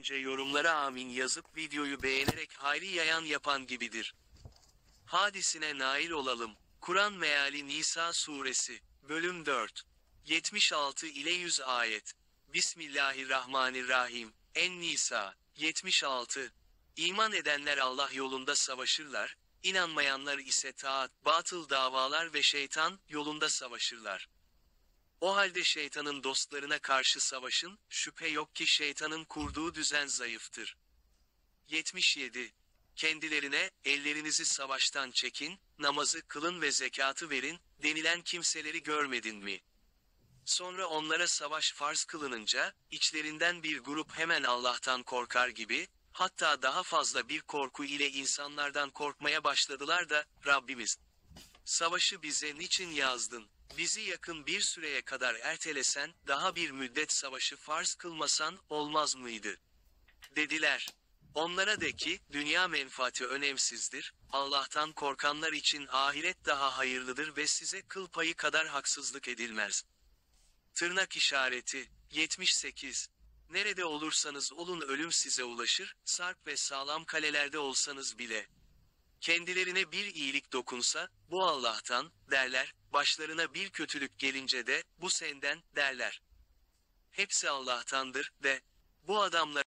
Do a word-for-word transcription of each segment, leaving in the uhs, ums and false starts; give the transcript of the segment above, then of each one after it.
önce yorumlara amin yazıp videoyu beğenerek hayri yayan yapan gibidir. Hadisine nail olalım. Kur'an Meali Nisa Suresi, Bölüm dört. yetmiş altı ile yüz ayet. Bismillahirrahmanirrahim. En-Nisa. yetmiş altı. İman edenler Allah yolunda savaşırlar, inanmayanlar ise taat, batıl davalar ve şeytan yolunda savaşırlar. O halde şeytanın dostlarına karşı savaşın, şüphe yok ki şeytanın kurduğu düzen zayıftır. yetmiş yedi. Kendilerine, ellerinizi savaştan çekin, namazı kılın ve zekatı verin, denilen kimseleri görmedin mi? Sonra onlara savaş farz kılınınca, içlerinden bir grup hemen Allah'tan korkar gibi, hatta daha fazla bir korku ile insanlardan korkmaya başladılar da, Rabbimiz, savaşı bize niçin yazdın? Bizi yakın bir süreye kadar ertelesen, daha bir müddet savaşı farz kılmasan, olmaz mıydı? Dediler. Onlara de ki, dünya menfaati önemsizdir, Allah'tan korkanlar için ahiret daha hayırlıdır ve size kıl payı kadar haksızlık edilmez. Tırnak işareti. yetmiş sekiz. Nerede olursanız olun ölüm size ulaşır, sarp ve sağlam kalelerde olsanız bile. Kendilerine bir iyilik dokunsa, bu Allah'tan, derler, başlarına bir kötülük gelince de, bu senden, derler. Hepsi Allah'tandır, de, bu adamlar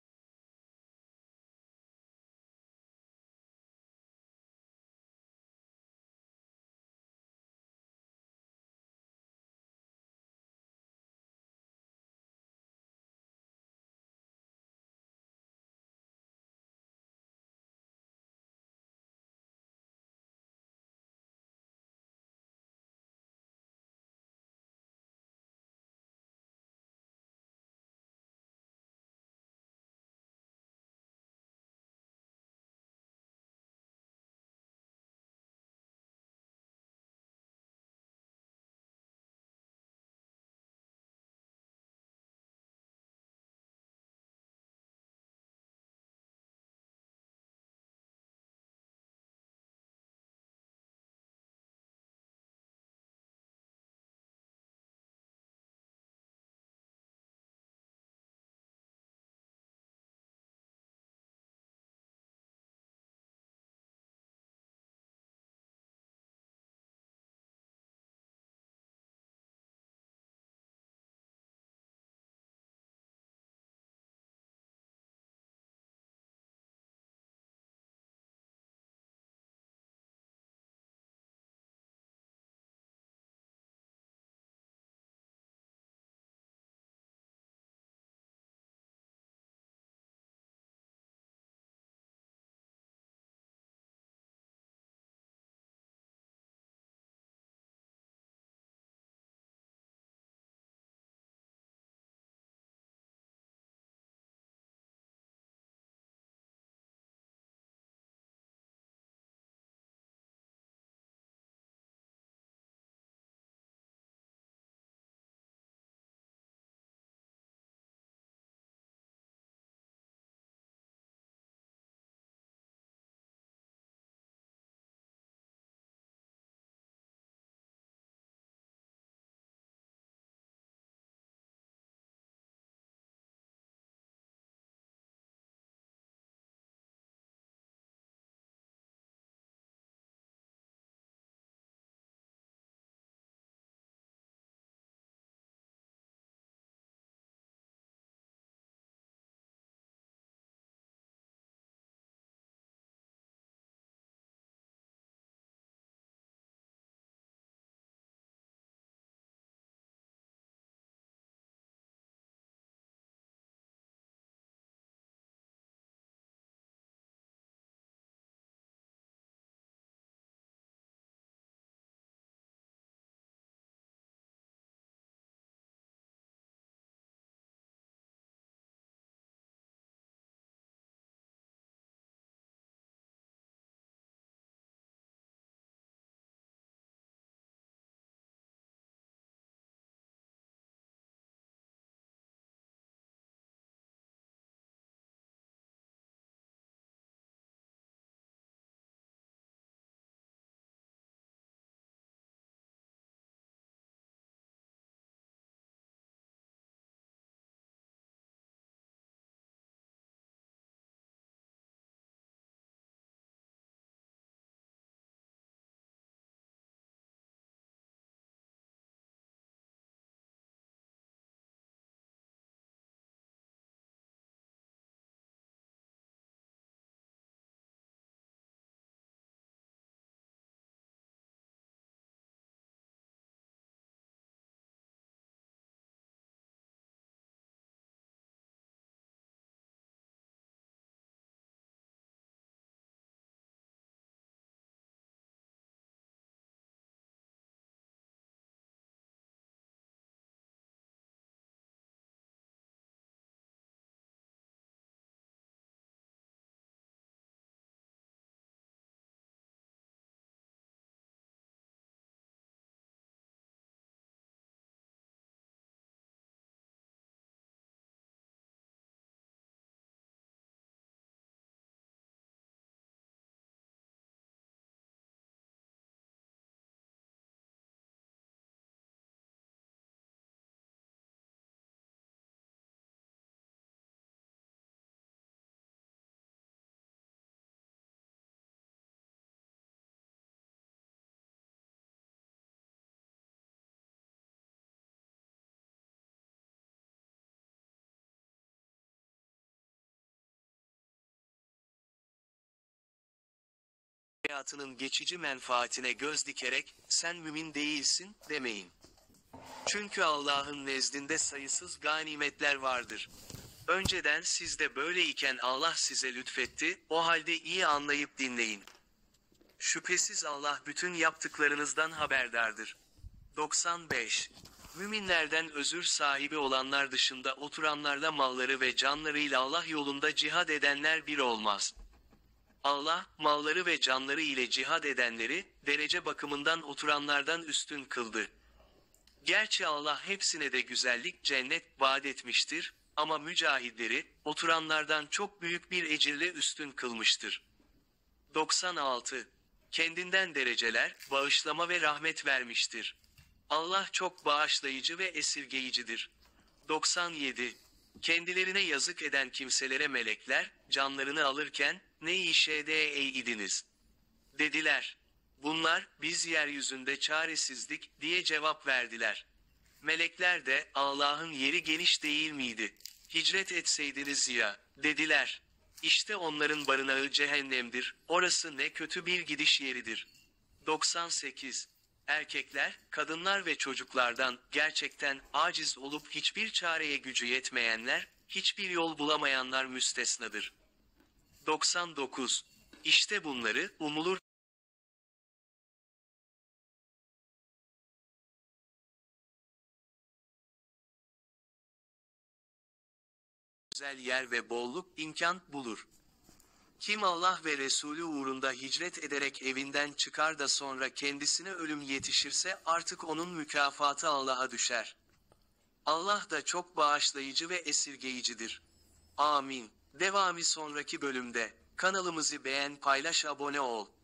hayatının geçici menfaatine göz dikerek, sen mümin değilsin, demeyin. Çünkü Allah'ın nezdinde sayısız ganimetler vardır. Önceden siz de böyleyken Allah size lütfetti, o halde iyi anlayıp dinleyin. Şüphesiz Allah bütün yaptıklarınızdan haberdardır. doksan beş. Müminlerden özür sahibi olanlar dışında oturanlarla malları ve canlarıyla Allah yolunda cihad edenler bir olmaz. Allah, malları ve canları ile cihad edenleri, derece bakımından oturanlardan üstün kıldı. Gerçi Allah hepsine de güzellik, cennet, vaat etmiştir, ama mücahidleri, oturanlardan çok büyük bir ecirle üstün kılmıştır. doksan altı. Kendinden dereceler, bağışlama ve rahmet vermiştir. Allah çok bağışlayıcı ve esirgeyicidir. doksan yedi. Kendilerine yazık eden kimselere melekler, canlarını alırken, ne işe de ey idiniz, dediler. Bunlar, biz yeryüzünde çaresizlik, diye cevap verdiler. Melekler de, Allah'ın yeri geniş değil miydi? Hicret etseydiniz ya, dediler. İşte onların barınağı cehennemdir, orası ne kötü bir gidiş yeridir. doksan sekiz. Erkekler, kadınlar ve çocuklardan, gerçekten, aciz olup hiçbir çareye gücü yetmeyenler, hiçbir yol bulamayanlar müstesnadır. doksan dokuz. İşte bunları, umulur güzel yer ve bolluk, imkan bulur. Kim Allah ve Resulü uğrunda hicret ederek evinden çıkar da sonra kendisine ölüm yetişirse artık onun mükafatı Allah'a düşer. Allah da çok bağışlayıcı ve esirgeyicidir. Amin. Devamı sonraki bölümde. Kanalımızı beğen, paylaş, abone ol.